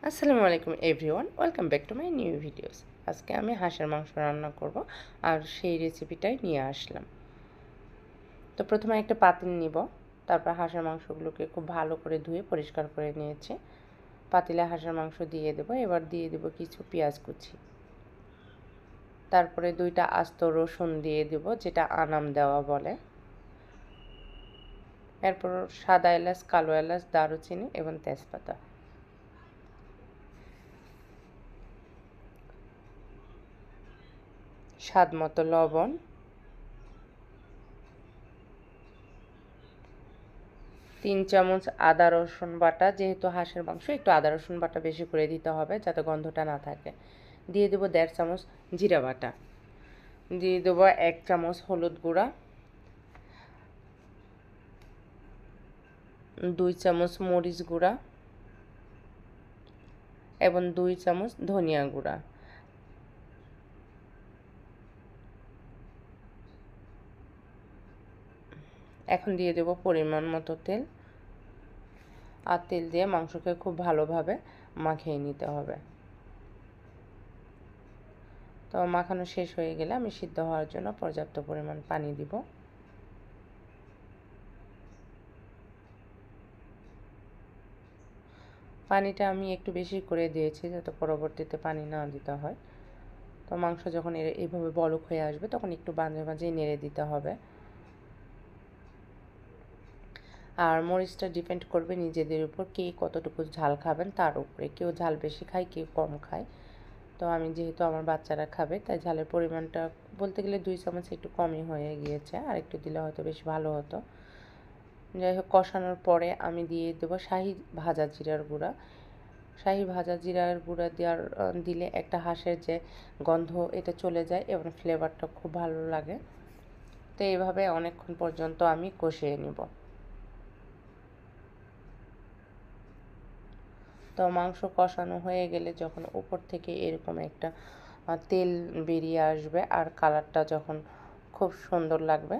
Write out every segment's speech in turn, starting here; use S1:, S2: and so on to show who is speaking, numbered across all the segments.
S1: আসসালামু আলাইকুম everyone, welcome back to my new videos. আজকে আমি হাঁসের মাংস রান্না করব আর সেই রেসিপিটাই নিয়ে আসলাম। তো প্রথমে একটা পাতিল নিব, তারপর হাঁসের মাংসগুলোকে খুব ভালো করে ধুয়ে পরিষ্কার করে নিয়েছি। পাতিলে হাঁসের মাংস দিয়ে দেব, এবার দিয়ে দেব কিছু পেঁয়াজ কুচি, তারপরে 2টা আস্ত রসুন দিয়ে দেব, যেটা আনাম দেওয়া বলে। এরপর সাদা এলাচ, কালো এলাচ, দারুচিনি এবং তেজপাতা। স্বাদ মতো লবণ, 3 চামচ আদা রসুন বাটা, যেহেতু হাঁসের মাংস একটু আদা রসুন বাটা বেশি করে দিতে হবে যাতে গন্ধটা না থাকে। দিয়ে দেবো 1.5 চামচ জিরা বাটা, দিয়ে দেবো 1 চামচ হলুদ গুঁড়া, 2 চামচ মরিচ গুঁড়া এবং 2 চামচ ধনিয়া গুঁড়া। এখন দিয়ে দেবো পরিমাণ মতো তেল, আর তেল দিয়ে মাংসকে খুব ভালোভাবে মাখিয়ে নিতে হবে। তো মাখানো শেষ হয়ে গেলে আমি সিদ্ধ হওয়ার জন্য পর্যাপ্ত পরিমাণ পানি দিব। পানিটা আমি একটু বেশি করে দিয়েছি যাতে পরবর্তীতে পানি না দিতে হয়। তো মাংস যখন এইভাবে বলক হয়ে আসবে তখন একটু মাঝে মাঝেই নেড়ে দিতে হবে। আর মরিচটা ডিপেন্ড করবে নিজেদের উপর, কে কতটুকু ঝাল খাবেন তার উপরে। কেউ ঝাল বেশি খায়, কেউ কম খায়। তো আমি যেহেতু আমার বাচ্চারা খাবে তাই ঝালের পরিমাণটা বলতে গেলে 2 চামচ একটু কমই হয়ে গিয়েছে, আর একটু দিলে হয়তো বেশ ভালো হতো। যাই হোক, কষানোর পরে আমি দিয়ে দেবো শাহি ভাজা জিরার গুঁড়া। শাহি ভাজা জিরার গুঁড়া দিলে একটা হাঁসের যে গন্ধ এটা চলে যায় এবং ফ্লেভারটা খুব ভালো লাগে। তো এইভাবে অনেকক্ষণ পর্যন্ত আমি কষিয়ে নিব। তো মাংস কষানো হয়ে গেলে যখন উপর থেকে এরকম একটা তেল বেরিয়ে আসবে আর কালারটা যখন খুব সুন্দর লাগবে,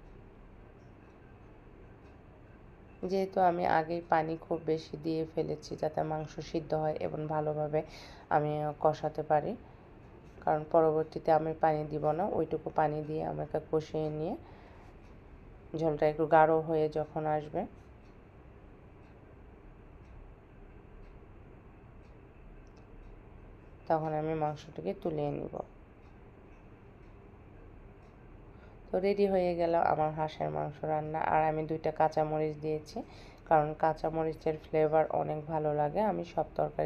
S1: যেহেতু আমি আগেই পানি খুব বেশি দিয়ে ফেলেছি যাতে মাংস সিদ্ধ হয় এবং ভালোভাবে আমি কষাতে পারি, কারণ পরবর্তীতে আমি পানি দিব না, ওইটুকু পানি দিয়ে আমাকে কষিয়ে নিয়ে ঝোলটা একটু গাঢ় হয়ে যখন আসবে তখন আমি মাংসটাকে তুলে নিব। তো রেডি হয়ে গেল আমার হাঁসের মাংস রান্না। আর আমি 2টা কাঁচামরিচ দিয়েছি, কারণ কাঁচামরিচের ফ্লেভার অনেক ভালো লাগে। আমি সব তরকারি